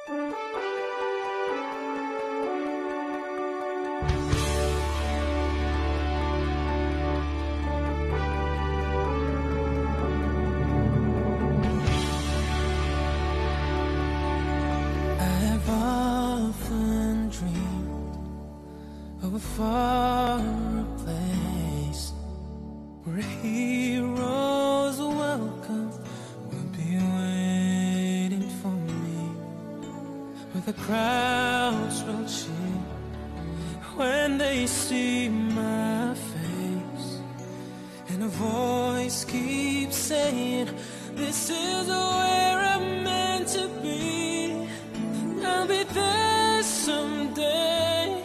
I've often dreamed of a far place where heroes welcome will be waiting for me, where the crowds will cheer when they see my face, and a voice keeps saying, this is where I'm meant to be. I'll be there someday.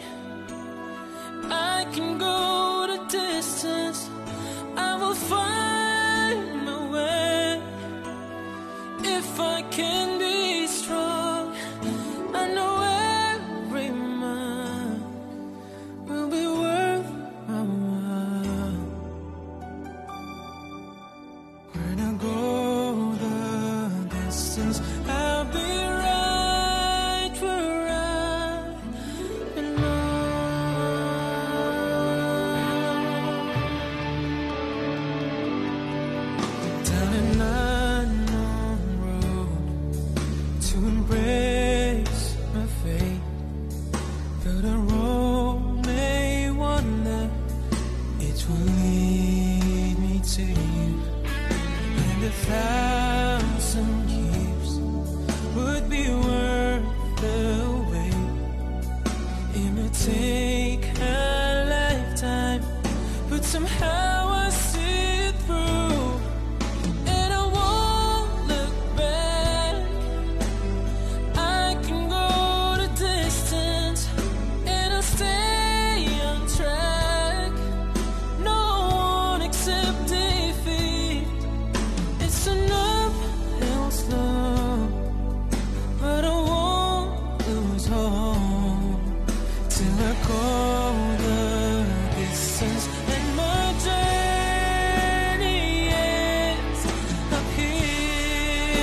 I can go the distance. I will find my way. If I can be strong, I know every mile will be worth my while. When I go the distance, I'll be right where I belong. Down an unknown road to embrace my fate, though the road may wander, it will lead me to you. And 1,000 years would be worth the wait. It may take a lifetime, but somehow I see it through. And I won't look back. I can go the distance, and I'll stay on track. No one except defeat. It's an uphill slope, but I won't lose hope till I go the distance, and my journey ends up here.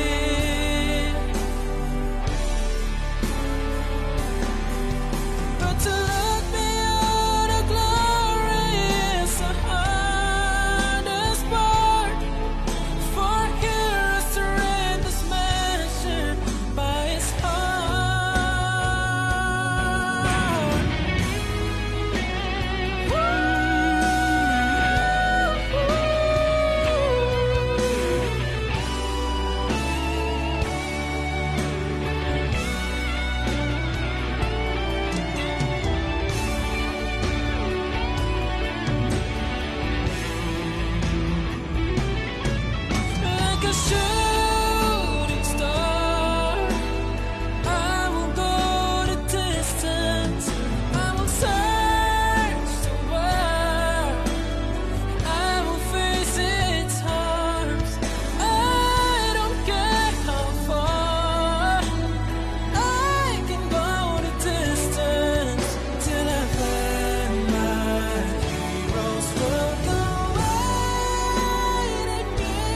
But to look beyond the glory is the hardest part. For heroes to rend this mansion by his heart. Like a shooting star, I will go the distance. I will search the world. I will face its harms. I don't care how far. I can go the distance till I find my heroes will come waiting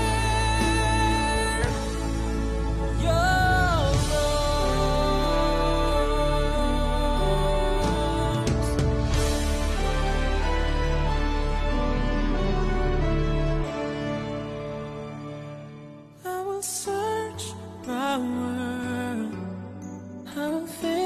near your arms. I will search my world. I will face